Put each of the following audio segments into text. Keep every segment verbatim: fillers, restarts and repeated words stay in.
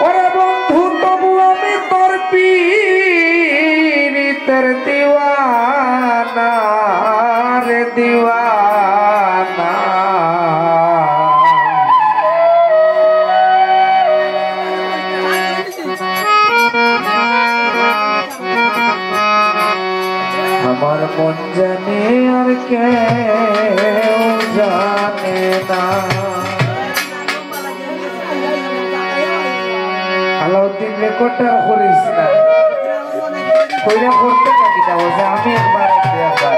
ওরে বন্ধু তবু আমি তোর পীরিতের দিওয়ানা রে দিওয়ানা। আমার মন জানে আর কেউ জানে না। আলাউদ্দিন রেকর্ডটা করিস না, কইরা করতে থাকি না বলছে আমি একবার একবার।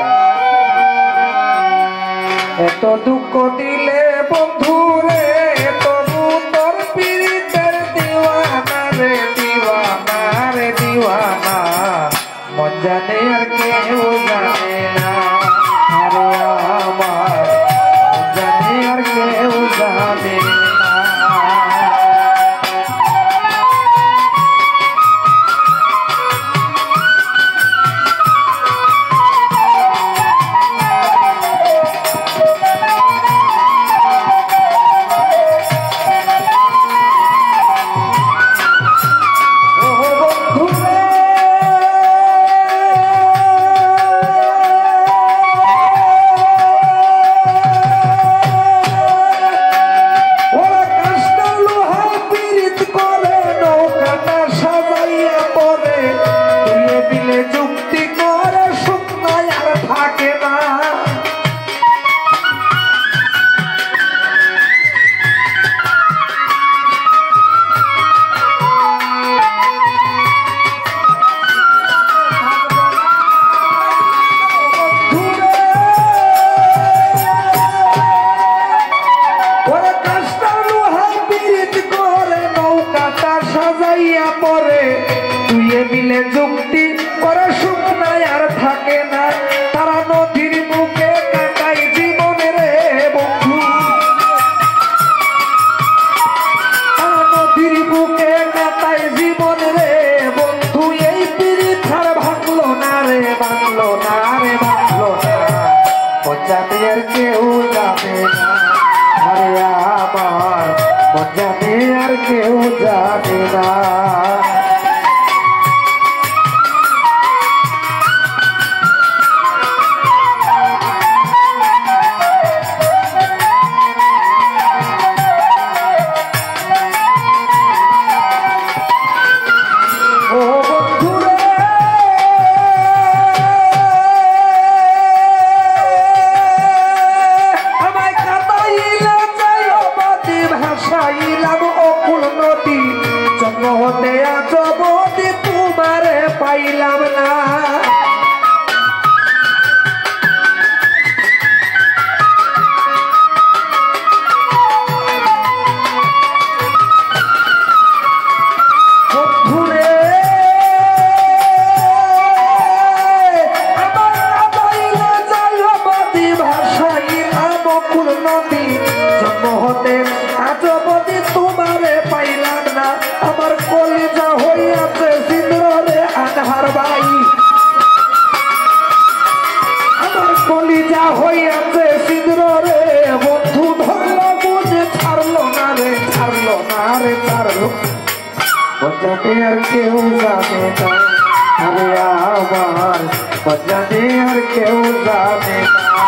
এত দুঃখ দিলে বন্ধু রে তবু তোর পীরিতের দিওয়ানা রে দিওয়ানা রে দিওয়ানা। মন জানে আর কেউ জানে না। আরে আমার মন জানে আর কেউ জানে না। মিলে যুক্তি করে সুখ নাই আর থাকে না। তারা নদীর বুকে কাটাই জীবনে রে বন্ধু। তারা নদীর বুকে কাটাই জীবনে রে বন্ধু। এই পীড়িত আর ভাঙলো না রে ভাঙলো না রে ভাঙলো না। মজাতে আর কেউ যাবে না। আরে আমার মজাতে আর কেউ যাবে না। পাইলাম না বন্ধুরে আমার পাইলে যাই অবধি ভাষাইলাম অকুল নদী। জন্ম হতে আজ অবধি তোমারে পাইলাম না। আমার কলিজা হইয়াছে সিন্দুরে আনহার ভাই। আমার কলিজা হইয়াছে সিন্দুরে বন্ধু। ধরলো বুঝে ছাড়লো না রে ছাড়লো না রে ছাড়লো। মজাতে আর কেউ জানে না। আরে আমার মজাতে আর কেউ জানে না।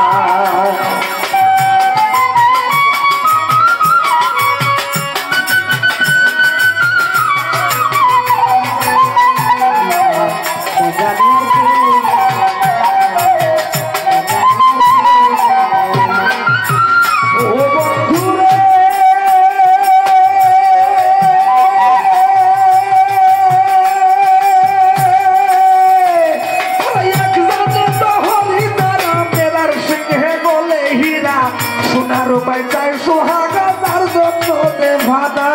সোনার রূপায় চাই সোহাগা তার জন্য দে ভাদা।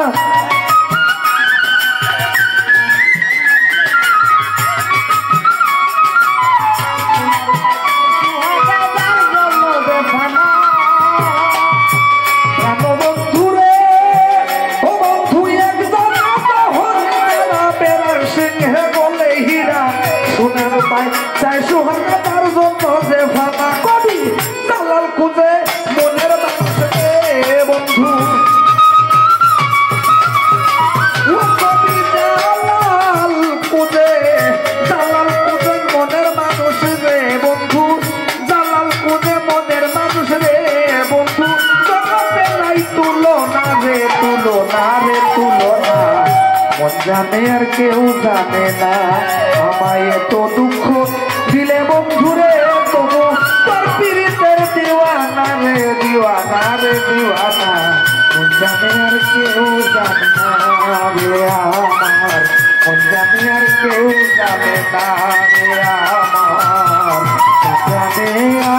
বন্ধুরে ও বন্ধু একজন বেড়ার সিংহে বলে হীরা। সোনার রূপায় চাই সোহাগা তার জন্য দে ভাদা। কবি দালাল খুঁজে মনের বন্ধু জানে আর কেউ জানে না আমায় এত দুঃখ দিলে বন্ধুরে তবু তোর পীড়িতের দিওয়ানা রে দিওয়ানা রে দিওয়ানা জানে আর কেউ জানে না রে আমার জানে আর কেউ জানে না রে আমার জানে